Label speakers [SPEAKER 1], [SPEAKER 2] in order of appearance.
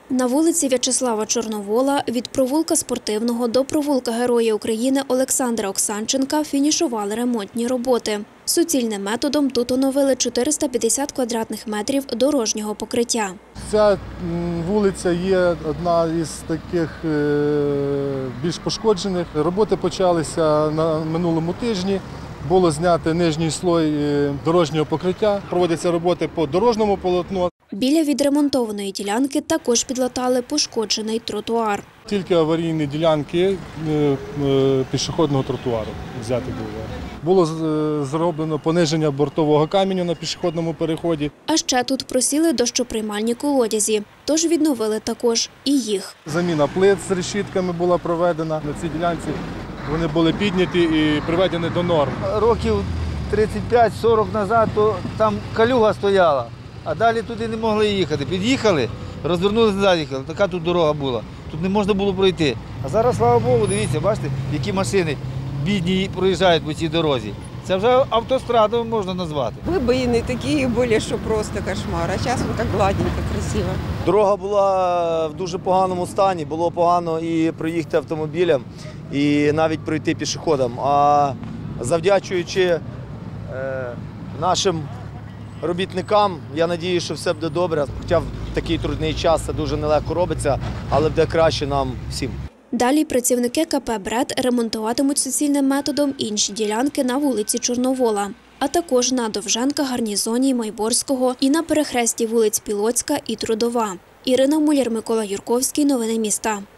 [SPEAKER 1] На вулиці В'ячеслава Чорновола від провулка Спортивного до провулка Героя України Олександра Оксанченка фінішували ремонтні роботи. Суцільним методом тут оновили 450 квадратних метрів дорожнього покриття.
[SPEAKER 2] Ця вулиця є одна із таких більш пошкоджених. Роботи почалися на минулому тижні. Було знято нижній слой дорожнього покриття. Проводяться роботи по дорожньому полотну.
[SPEAKER 1] Біля відремонтованої ділянки також підлатали пошкоджений тротуар.
[SPEAKER 2] Тільки аварійні ділянки пішохідного тротуару взяти було. Було зроблено пониження бортового каменю на пішохідному переході.
[SPEAKER 1] А ще тут просіли дощоприймальні колодязі, тож відновили також і їх.
[SPEAKER 2] Заміна плит з решітками була проведена. На цій ділянці вони були підняті і приведені до норм.
[SPEAKER 3] Років 35-40 назад то там калюга стояла, а далі туди не могли їхати. Під'їхали, розвернулися назад, їхали. Така тут дорога була. Тут не можна було пройти. А зараз, слава Богу, дивіться, бачите, які машини бідні проїжджають по цій дорозі. Це вже автостраду можна назвати.
[SPEAKER 4] Вибоїни такі були, що просто кошмар, а зараз так гладенько, красиво.
[SPEAKER 5] Дорога була в дуже поганому стані, було погано і проїхати автомобілям, і навіть пройти пішоходам. А завдячуючи нашим робітникам, я сподіваюся, що все буде добре. Хоча в такий трудний час це дуже нелегко робиться, але буде краще нам всім.
[SPEAKER 1] Далі працівники КП «БРЕД» ремонтуватимуть суцільним методом інші ділянки на вулиці Чорновола, а також на Довженка, Гарнізонній, Майборського і на перехресті вулиць Пілоцька і Трудова. Ірина Муляр, Микола Юрковський. Новини міста.